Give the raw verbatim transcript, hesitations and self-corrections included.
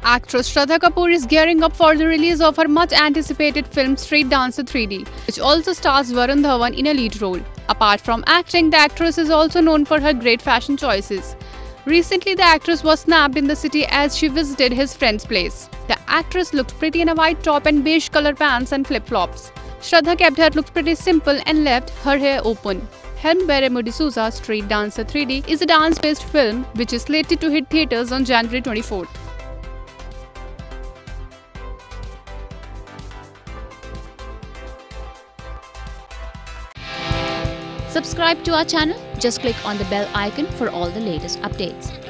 Actress Shraddha Kapoor is gearing up for the release of her much-anticipated film Street Dancer three D, which also stars Varun Dhawan in a lead role. Apart from acting, the actress is also known for her great fashion choices. Recently, the actress was snapped in the city as she visited his friend's place. The actress looked pretty in a white top and beige color pants and flip-flops. Shraddha kept her looks pretty simple and left her hair open. Helmed by Remo D'Souza, Street Dancer three D is a dance-based film which is slated to hit theatres on January twenty-fourth. Subscribe to our channel. Just click on the bell icon for all the latest updates.